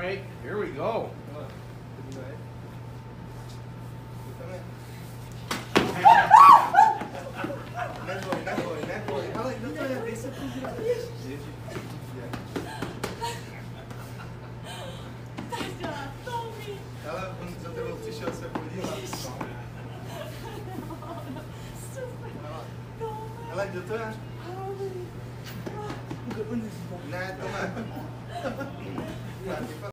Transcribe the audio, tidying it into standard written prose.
right, here we go. Ale on za tebou přišel se podívat. Ale kdo to je? Ne, Tome.